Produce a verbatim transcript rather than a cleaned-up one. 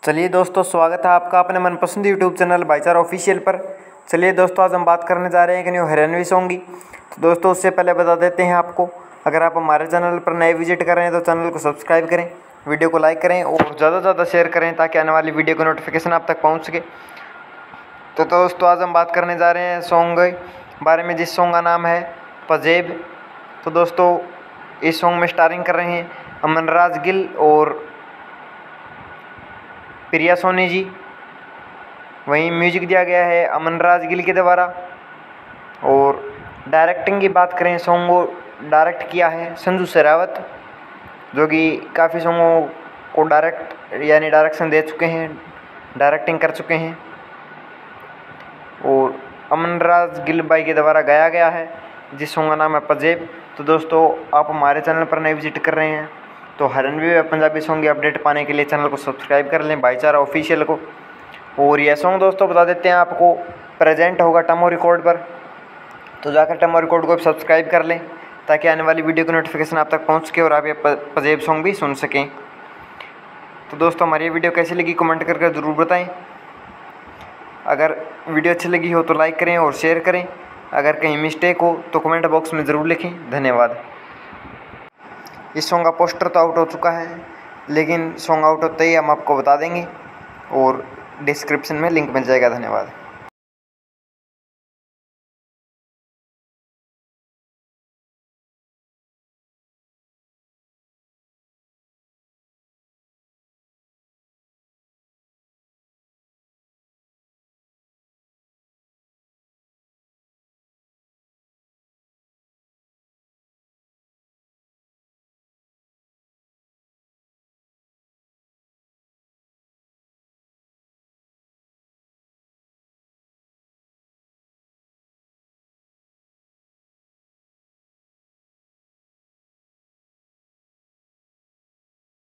चलिए दोस्तों, स्वागत है आपका अपने मनपसंद यूट्यूब चैनल भाईचारा ऑफिशियल पर। चलिए दोस्तों, आज हम बात करने जा रहे हैं कि न्यू हरियाणवी सॉन्ग की। तो दोस्तों, उससे पहले बता देते हैं आपको, अगर आप हमारे चैनल पर नए विजिट कर रहे हैं तो चैनल को सब्सक्राइब करें, वीडियो को लाइक करें और ज़्यादा से ज़्यादा शेयर करें ताकि आने वाली वीडियो का नोटिफिकेशन आप तक पहुँच सके। तो दोस्तों, आज हम बात करने जा रहे हैं सॉन्ग के बारे में, जिस सॉन्ग का नाम है पजेब। तो दोस्तों, इस सॉन्ग में स्टारिंग कर रहे हैं अमनराज गिल और प्रिया सोनी जी। वहीं म्यूजिक दिया गया है अमनराज गिल के द्वारा। और डायरेक्टिंग की बात करें, सॉन्ग को डायरेक्ट किया है संजू शेरावत, जो कि काफ़ी सॉन्गों को डायरेक्ट यानी डायरेक्शन दे चुके हैं, डायरेक्टिंग कर चुके हैं। और अमनराज गिल भाई के द्वारा गाया गया है, जिस सॉन्ग का नाम है पजेब। तो दोस्तों, आप हमारे चैनल पर नए विजिट कर रहे हैं तो हरियाणवी व पंजाबी सॉन्ग की अपडेट पाने के लिए चैनल को सब्सक्राइब कर लें, भाईचारा ऑफिशियल को। और यह सॉन्ग दोस्तों बता देते हैं आपको, प्रेजेंट होगा टमो रिकॉर्ड पर, तो जाकर टमो रिकॉर्ड को सब्सक्राइब कर लें ताकि आने वाली वीडियो की नोटिफिकेशन आप तक पहुंच सके और आप ये पजेब सॉन्ग भी सुन सकें। तो दोस्तों, हमारी ये वीडियो कैसी लगी कमेंट करके ज़रूर बताएं। अगर वीडियो अच्छी लगी हो तो लाइक करें और शेयर करें। अगर कहीं मिस्टेक हो तो कमेंट बॉक्स में ज़रूर लिखें। धन्यवाद। इस सॉन्ग का पोस्टर तो आउट हो चुका है, लेकिन सॉन्ग आउट होते ही हम आपको बता देंगे और डिस्क्रिप्शन में लिंक मिल जाएगा। धन्यवाद।